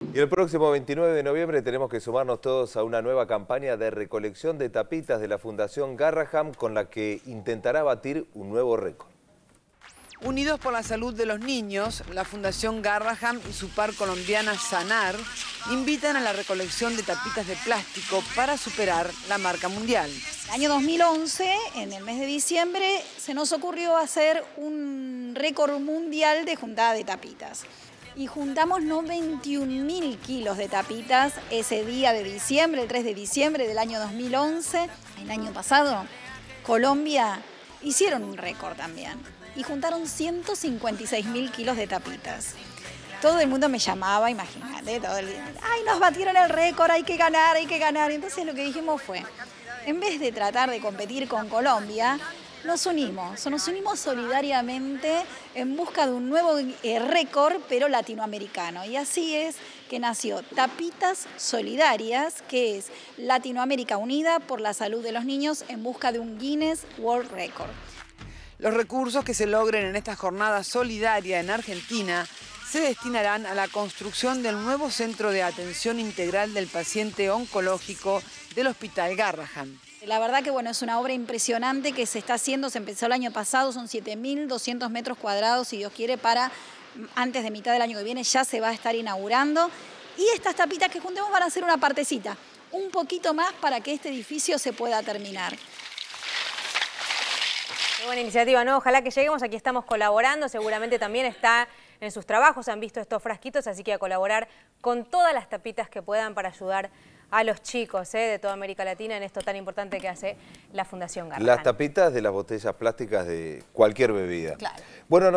Y el próximo 29 de noviembre tenemos que sumarnos todos a una nueva campaña de recolección de tapitas de la Fundación Garraham, con la que intentará batir un nuevo récord. Unidos por la salud de los niños, la Fundación Garraham y su par colombiana Sanar invitan a la recolección de tapitas de plástico para superar la marca mundial. El año 2011, en el mes de diciembre, se nos ocurrió hacer un récord mundial de juntada de tapitas. Y juntamos 91.000 kilos de tapitas ese día de diciembre, el 3 de diciembre del año 2011. El año pasado, Colombia hicieron un récord también y juntaron 156.000 kilos de tapitas. Todo el mundo me llamaba, imagínate, todo el día. ¡Ay, nos batieron el récord, hay que ganar, hay que ganar! Entonces lo que dijimos fue, en vez de tratar de competir con Colombia, nos unimos solidariamente en busca de un nuevo récord, pero latinoamericano. Y así es que nació Tapitas Solidarias, que es Latinoamérica unida por la salud de los niños en busca de un Guinness World Record. Los recursos que se logren en esta jornada solidaria en Argentina se destinarán a la construcción del nuevo centro de atención integral del paciente oncológico del Hospital Garraham. La verdad que bueno, es una obra impresionante que se está haciendo, se empezó el año pasado, son 7.200 metros cuadrados, si Dios quiere, para antes de mitad del año que viene ya se va a estar inaugurando. Y estas tapitas que juntemos van a ser una partecita, un poquito más para que este edificio se pueda terminar. Qué buena iniciativa, ¿no? Ojalá que lleguemos, aquí estamos colaborando, seguramente también está en sus trabajos, han visto estos frasquitos, así que a colaborar con todas las tapitas que puedan para ayudar a los chicos de toda América Latina en esto tan importante que hace la Fundación Garraham. Las tapitas de las botellas plásticas de cualquier bebida. Claro. Bueno,